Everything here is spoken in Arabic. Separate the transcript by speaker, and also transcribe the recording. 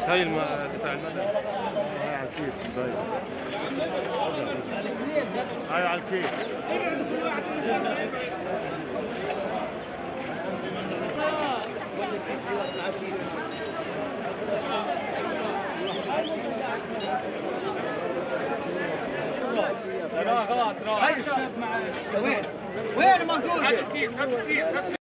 Speaker 1: هاي بتاع المدني. هاي على الكيس هاي على الكيس.
Speaker 2: خلاص وين موجود؟ هات الكيس